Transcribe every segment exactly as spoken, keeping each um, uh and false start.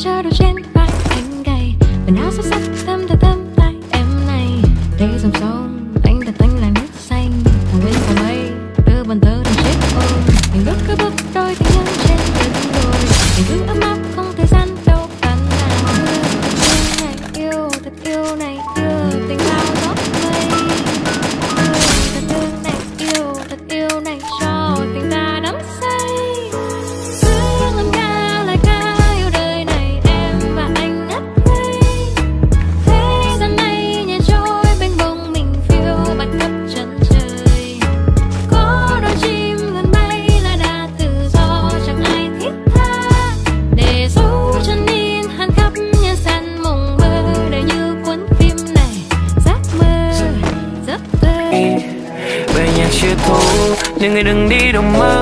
chờ đôi trên vai anh gầy, quần áo xốc xách thơm thơm thơm tai em này. Đây dòng sông anh thật tanh là nước xanh, thằng bên có mây đưa bàn tơ đừng chết ôi. Mình bước cứ bước đôi tình nhân trên từng đồi, mình cứ ấm áp không thời gian đâu phản nào. Yêu này yêu thật yêu này yêu tình bao gió mây, thật thương này yêu thật yêu này cho tình ta đắm say. Cứ ngân nga lời ca yêu đời này em và anh ngất ngây. Thế gian này nhẹ trôi bên bông mình phiêu bạt khắp chân trời. Có đôi chim vươn bay là đã tự do chẳng ai thiết tha, để dấu chân in hằn khắp nhân gian mộng mơ đời như cuốn phim này. Giấc mơ giấc mơ bài nhạc chưa thú nhưng người đừng đi đâu mất.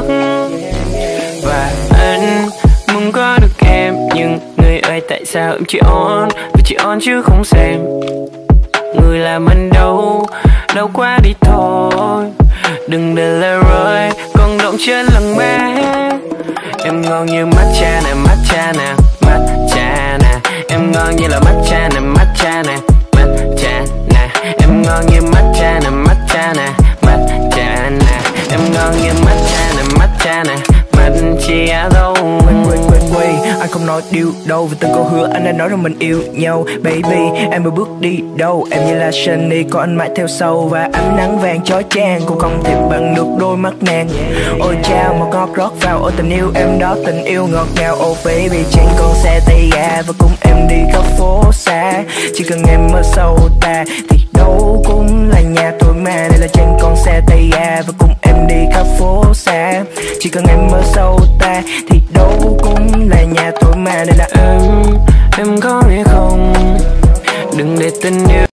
Và anh muốn có được em, nhưng người ơi tại sao em chỉ on vì chỉ on chứ không xem. Người làm anh đâu đâu qua đi thôi, đừng để lời rơi còn động trên lần mê. Em ngon như matcha nè matcha nè matcha nè, em ngon như là matcha nè matcha nè matcha nè, em ngon như matcha nè matcha nè matcha nè, em ngon như matcha nè matcha nè matcha đâu. Wait, wait, wait, wait, anh không nói điều đâu vì từng câu hứa anh đã nói rằng mình yêu nhau. Baby, em vừa bước đi đâu, em như là Sunny có anh mãi theo sau. Và ánh nắng vàng chói chang cũng không thể bằng được đôi mắt nàng. Ôi chao một ngọt rót vào, ôi tình yêu em đó tình yêu ngọt ngào. Oh baby, trên con xe tay ga và cùng em đi khắp phố xa. Chỉ cần em ở sau ta thì đâu cũng là nhà thôi mà. Đây là trên con xe tay ga và cùng em đi khắp phố xa. Chỉ cần em ở sau ta thì đâu cũng là nhà thôi mà. Đây là em, em có nghe không, đừng để tình yêu